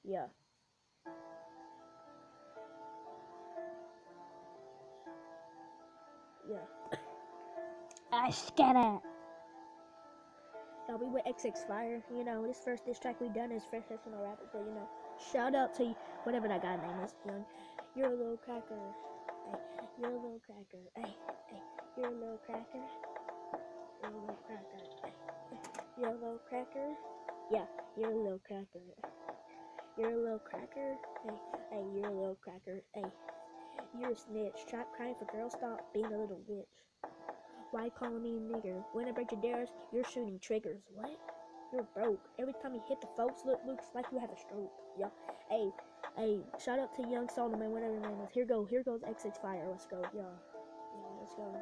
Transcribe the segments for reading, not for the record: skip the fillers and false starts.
Yeah. Yeah. I scatter. We with XX Fire. You know, this first diss track we done is Fresh Professional Rappers, but you know, shout out to whatever that guy name is. Young, you're a little cracker. Hey, you're a little cracker. Hey, you're a little cracker. You're a little cracker. Hey, you're a little cracker. Yeah, you're a little cracker. You're a little cracker. Hey, you're a little cracker. Hey, you're a snitch. Stop crying for girls. Stop being a little bitch. Why calling me a nigger? When I break your dares, you're shooting triggers. What? You're broke. Every time you hit the folks, looks like you have a stroke. Yeah. Hey, shout out to Young Solomon, whatever his name is. Here goes XX Fire. Let's go. Yeah, let's go.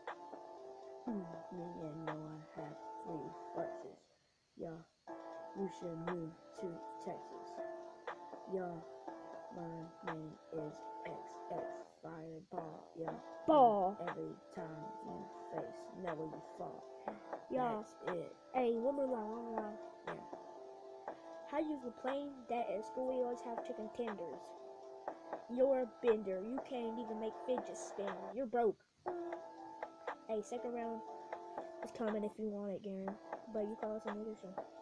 Me and Noah have 3 verses. Yeah, you should move to Texas. Yeah, my name is XX Fireball. Yeah. Ball. Every time you face, never you fall. Yeah. That's it. Hey, one more line. Yeah. How you complain that at school we always have chicken tenders? You're a bender. You can't even make fidget spin. You're broke. Hey, second round is coming if you want it, Garen. But you call us a nigger, so.